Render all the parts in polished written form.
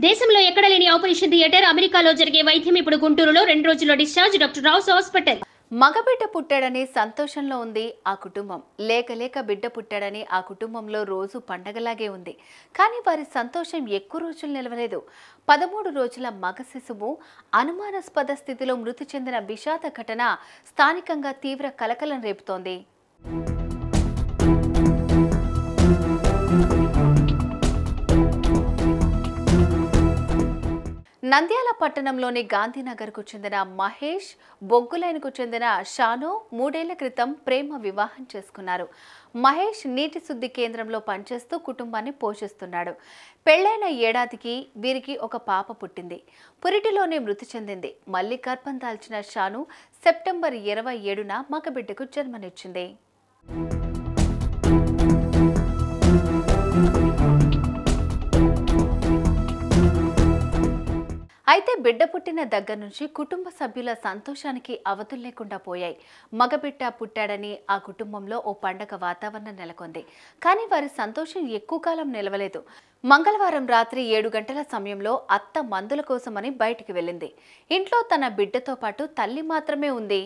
దేశంలో ఎక్కడ లేని ఆపరేషన్ థియేటర్ అమెరికాలో జరిగే వైద్యం ఇప్పుడు గుంటూరులో 2 రోజుల్లో డిశ్చార్జ్ డాక్టర్ రావుస్ హాస్పిటల్. మగబిడ్డ పుట్టాడని సంతోషంలో ఉంది ఆ కుటుంబం. లేక బిడ్డ పుట్టాడని ఆ కుటుంబంలో రోజు పండగలాగే ఉంది. కానీ వారి సంతోషం ఎక్కువ రోజులు నిలవలేదు. 13 రోజుల మగ శిశువు అనుమానాస్పద స్థితిలో మృతి చెందిన విషాద ఘటన స్థానికంగా తీవ్ర కలకలం రేపుతోంది. నంద్యాల పట్టణంలోని గాంధీనగర్కు చెందిన మహేష్, బొగ్గులైన్కు చెందిన షాను 3 ఏళ్ల క్రితం ప్రేమ వివాహం చేసుకున్నారు. మహేష్ నీటి శుద్ధి కేంద్రంలో పనిచేస్తూ కుటుంబాన్ని పోషిస్తున్నాడు. పెళ్లైన ఏడాదికి వీరికి ఒక పాప పుట్టింది. పురిటిలోనే మృతి చెందింది. మళ్లీ గర్భం దాల్చిన షాను సెప్టెంబర్ 27న మగబిడ్డకు జన్మనిచ్చింది. అయితే బిడ్డ పుట్టిన దగ్గర నుంచి కుటుంబ సభ్యుల సంతోషానికి అవధులు లేకుండా పోయాయి. మగబిడ్డ పుట్టాడని ఆ కుటుంబంలో ఓ పండగ వాతావరణం నెలకొంది. కానీ వారి సంతోషం ఎక్కువ కాలం నిలవలేదు. మంగళవారం రాత్రి 7 గంటల సమయంలో అత్త మందుల కోసమని బయటికి వెళ్ళింది. ఇంట్లో తన బిడ్డతో పాటు తల్లి మాత్రమే ఉంది.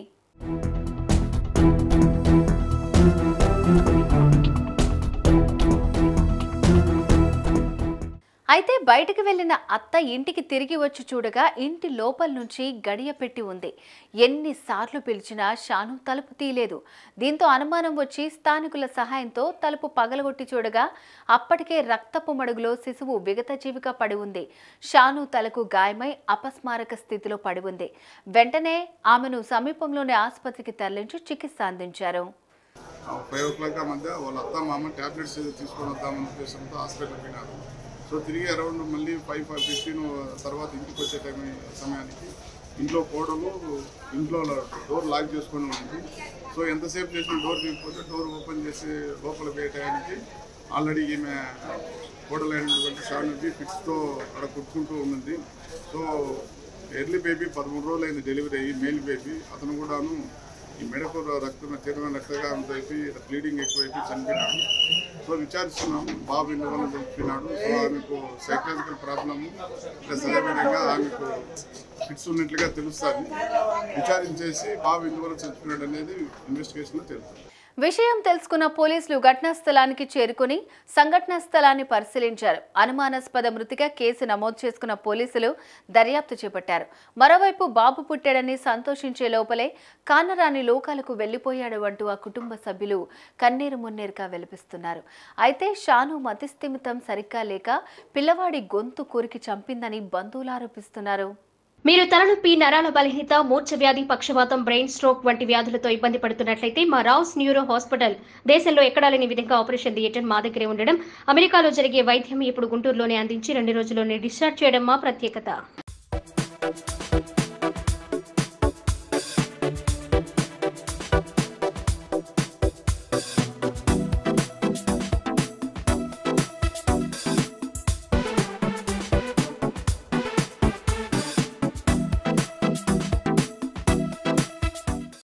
అయితే బయటకు వెళ్లిన అత్త ఇంటికి తిరిగి వచ్చి చూడగా ఇంటి లోపల నుంచి గడియ పెట్టి ఉంది. ఎన్నిసార్లు పిలిచినా షాను తలుపు తీయలేదు. దీంతో అనుమానం వచ్చి స్థానికుల సహాయంతో తలుపు పగలగొట్టి చూడగా అప్పటికే రక్తపు మడుగులో శిశువు విగతజీవిగా పడి ఉంది. షాను తలకు గాయమై అపస్మారక స్థితిలో పడి ఉంది. వెంటనే ఆమెను సమీపంలోని ఆసుపత్రికి తరలించి చికిత్స అందించారు. 5 o'clock మధ్య వాళ్ళ అత్త మామ టాబ్లెట్స్ తీసుకొని వద్దామన్న ఉద్దేశంతో హాస్పిటల్ పోయినారు. సో తిరిగి అరౌండ్ మళ్ళీ 5:15 తర్వాత ఇంటికి వచ్చే సమయానికి ఇంట్లో కోడలు ఇంట్లో డోర్ లాక్ చేసుకొని ఉంది. సో ఎంతసేపు చేసిన డోర్ తీయకపోతే డోర్ ఓపెన్ చేసి లోపల వేయటానికి ఆల్రెడీ ఈమె కోడలైనటువంటి షానుకి ఫిక్స్తో అక్కడ కుట్టుకుంటూ ఉంది. సో ఎర్లీ బేబీ 13 రోజులు అయింది డెలివరీ అయ్యి, మేల్ బేబీ. అతను కూడాను ఈ మెడకు తీవ్రమైన రక్తగాయంతో అయిపోయి బ్లీడింగ్ ఎక్కువైపోయి చనిపోయినాడు. సో విచారిస్తున్నాము బాబు ఎందువల్ల చనిపోయినాడు. సో ఆమెకు సైకలాజికల్ ప్రాబ్లము ప్లస్ అదేవిధంగా ఆమెకు ఫిట్స్ ఉన్నట్లుగా తెలుస్తుంది. విచారించేసి బాబు ఎందువల్ల చనిపోయినాడు అనేది ఇన్వెస్టిగేషన్లో తెలుస్తుంది. విషయం తెలుసుకున్న పోలీసులు ఘటనా స్థలానికి చేరుకుని సంఘటనా స్థలాన్ని పరిశీలించారు. అనుమానాస్పద మృతిగా కేసు నమోదు చేసుకున్న పోలీసులు దర్యాప్తు చేపట్టారు. మరోవైపు బాబు పుట్టాడని సంతోషించే లోపలే కానరాని లోకాలకు వెళ్లిపోయాడు అంటూ ఆ కుటుంబ సభ్యులు కన్నీరు మున్నీరుగా వెలిపిస్తున్నారు. అయితే షాను మతిస్థిమితం సరిగ్గా లేక పిల్లవాడి గొంతు కొరికి చంపిందని బంధువులు ఆరోపిస్తున్నారు. మీరు తలనొప్పి, నరాల బలహీనత, మూర్ఛ వ్యాధి, పక్షవాతం, బ్రెయిన్ స్ట్రోక్ వంటి వ్యాధులతో ఇబ్బంది పడుతున్నట్లయితే మా రావుస్ న్యూరో హాస్పిటల్ దేశంలో ఎక్కడా లేని విధంగా ఆపరేషన్ థియేటర్ మా దగ్గరే ఉండడం, అమెరికాలో జరిగే వైద్యం ఇప్పుడు గుంటూరులోనే అందించి 2 రోజుల్లోనే డిశ్చార్జ్ చేయడం మా ప్రత్యేకత.